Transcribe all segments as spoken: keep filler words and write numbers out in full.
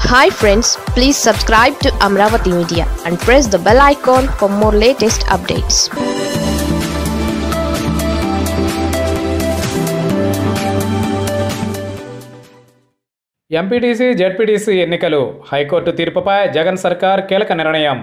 Hi friends, please subscribe to Amaravathi Media and press the bell icon for more latest updates. MPTC ZPTC ఎన్నికలు high court తీర్పుపై జగన్ సర్కార్ కీలక నిర్ణయం.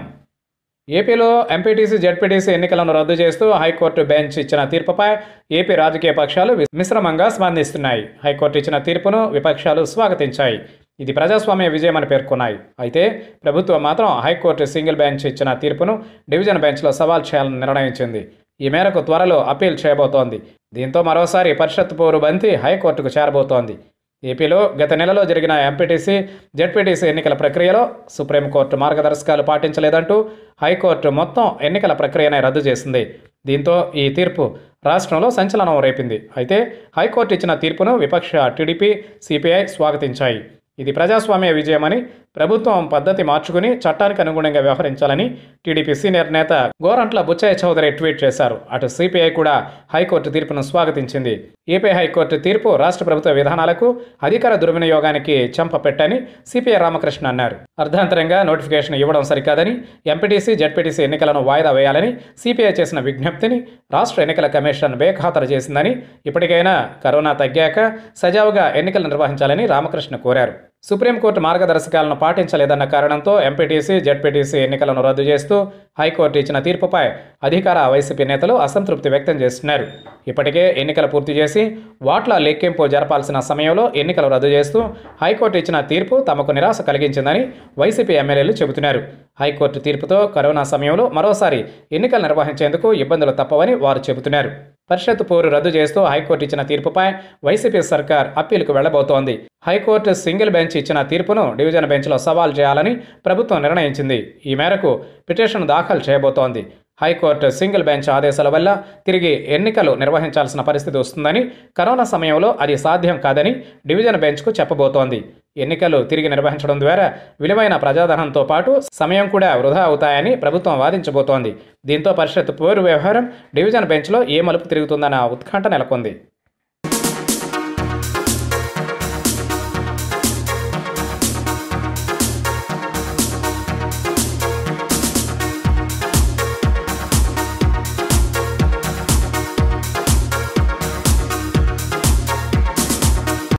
ఏపీలో MPTC ZPTC ఎన్నికలను రద్దు చేస్తూ హైకోర్టు బెంచ్ ఇచ్చిన తీర్పుపై ఏపీ రాజకీయ పక్షాలు మిశ్రమంగా స్పందిస్తున్నాయి. హైకోర్టు ఇచ్చిన తీర్పును విపక్షాలు స్వాగతించాయి. ఇది ప్రజాస్వామ్య విజయమని పేర్కొన్నాయి. అయితే ప్రభుత్వం మాత్రం హైకోర్టు సింగిల్ బెంచ్ ఇచ్చిన తీర్పును డివిజన్ బెంచ్లో సవాల్ చేయాలని నిర్ణయించింది. ఈ మేరకు త్వరలో అప్పీల్ చేయబోతోంది. దీంతో మరోసారి పరిషత్ పోరు బంతి హైకోర్టుకు చేరబోతోంది. ఏపీలో గత నెలలో జరిగిన ఎంపీటీసీ జెడ్పీటీసీ ఎన్నికల ప్రక్రియలో సుప్రీంకోర్టు మార్గదర్శకాలు పాటించలేదంటూ హైకోర్టు మొత్తం ఎన్నికల ప్రక్రియనే రద్దు చేసింది. దీంతో ఈ తీర్పు రాష్ట్రంలో సంచలనం రేపింది. అయితే హైకోర్టు ఇచ్చిన తీర్పును విపక్ష టీడీపీ, సిపిఐ స్వాగతించాయి. ఇది ప్రజాస్వామ్య విజయమని, ప్రభుత్వం పద్ధతి మార్చుకుని చట్టానికి అనుగుణంగా వ్యవహరించాలని టీడీపీ సీనియర్ నేత గోరంట్ల బుచ్చయ్య చౌదరి ట్వీట్ చేశారు. అటు సిపిఐ కూడా హైకోర్టు తీర్పును స్వాగతించింది. ఏపీ హైకోర్టు తీర్పు రాష్ట్ర ప్రభుత్వ విధానాలకు, అధికార దుర్వినియోగానికి చెంపపెట్టని సిపిఐ రామకృష్ణ అన్నారు. అర్ధాంతరంగా నోటిఫికేషన్ ఇవ్వడం సరికాదని, ఎంపీటీసీ జెడ్పీటీసీ ఎన్నికలను వాయిదా వేయాలని సిపిఐ చేసిన విజ్ఞప్తిని రాష్ట్ర ఎన్నికల కమిషన్ బేఖాతరు చేసిందని, ఇప్పటికైనా కరోనా తగ్గాక సజావుగా ఎన్నికలు నిర్వహించాలని రామకృష్ణ కోరారు. సుప్రీంకోర్టు మార్గదర్శకాలను పాటించలేదన్న కారణంతో ఎంపీటీసీ జెడ్పీటీసీ ఎన్నికలను రద్దు చేస్తూ హైకోర్టు ఇచ్చిన తీర్పుపై అధికార వైసీపీ నేతలు అసంతృప్తి వ్యక్తం చేస్తున్నారు. ఇప్పటికే ఎన్నికలు పూర్తి చేసి ఓట్ల లెక్కింపు జరపాల్సిన సమయంలో ఎన్నికలు రద్దు చేస్తూ హైకోర్టు ఇచ్చిన తీర్పు తమకు నిరాశ కలిగించిందని వైసీపీ ఎమ్మెల్యేలు చెబుతున్నారు. హైకోర్టు తీర్పుతో కరోనా సమయంలో మరోసారి ఎన్నికలు నిర్వహించేందుకు ఇబ్బందులు తప్పవని వారు చెబుతున్నారు. పరిషత్ పోరు రద్దు చేస్తూ హైకోర్టు ఇచ్చిన తీర్పుపై వైసీపీ సర్కార్ అప్పీలుకు వెళ్లబోతోంది. హైకోర్టు సింగిల్ బెంచ్ ఇచ్చిన తీర్పును డివిజన్ బెంచ్లో సవాల్ చేయాలని ప్రభుత్వం నిర్ణయించింది. ఈ మేరకు పిటిషన్ దాఖలు చేయబోతోంది. హైకోర్టు సింగిల్ బెంచ్ ఆదేశాల వల్ల తిరిగి ఎన్నికలు నిర్వహించాల్సిన పరిస్థితి వస్తుందని, కరోనా సమయంలో అది సాధ్యం కాదని డివిజన్ బెంచ్కు చెప్పబోతోంది. ఎన్నికలు తిరిగి నిర్వహించడం ద్వారా విలువైన ప్రజాధనంతో పాటు సమయం కూడా వృధా అవుతాయని ప్రభుత్వం వాదించబోతోంది. దీంతో పరిషత్ పోరు వ్యవహారం డివిజన్ బెంచ్లో ఏ మలుపు తిరుగుతుందన్న ఉత్కంఠ నెలకొంది.